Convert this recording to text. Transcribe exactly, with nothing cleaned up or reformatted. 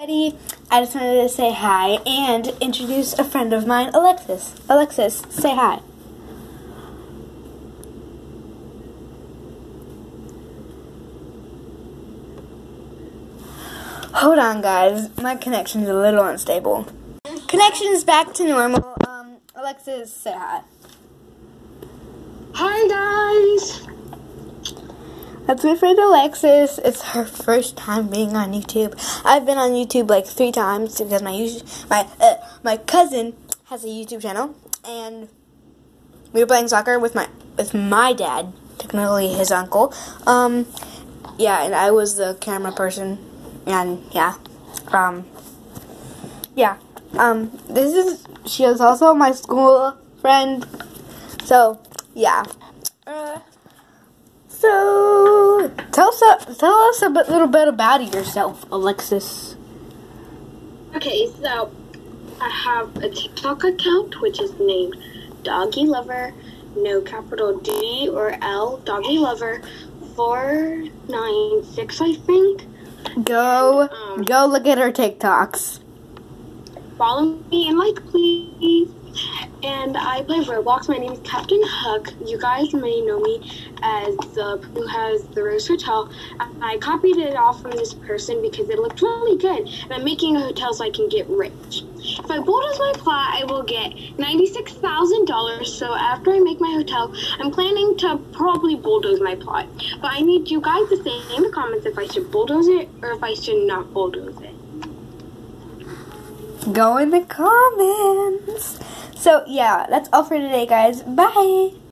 I just wanted to say hi and introduce a friend of mine, Alexis. Alexis, say hi. Hold on, guys. My connection's a little unstable. Connection's back to normal. Um, Alexis, say hi. Hi, guys. That's my friend Alexis. It's her first time being on YouTube. I've been on YouTube like three times because my my uh, my cousin has a YouTube channel, and we were playing soccer with my with my dad, technically his uncle. Um, yeah, and I was the camera person, and yeah, um, yeah. Um, this is she is also my school friend. So yeah. Uh, So, tell us, tell us a bit, little bit about yourself, Alexis. Okay, so I have a TikTok account which is named Doggy Lover, no capital D or L, Doggy Lover four nine six, I think. Go, um, go look at her TikToks. Follow me and like, please. And I play Roblox. My name is Captain Huck. You guys may know me as the person who has the Rose Hotel. I copied it off from this person because it looked really good. And I'm making a hotel so I can get rich. If I bulldoze my plot, I will get ninety-six thousand dollars. So after I make my hotel, I'm planning to probably bulldoze my plot. But I need you guys to say in the comments if I should bulldoze it or if I should not bulldoze it. Go in the comments. So, yeah, that's all for today, guys. Bye.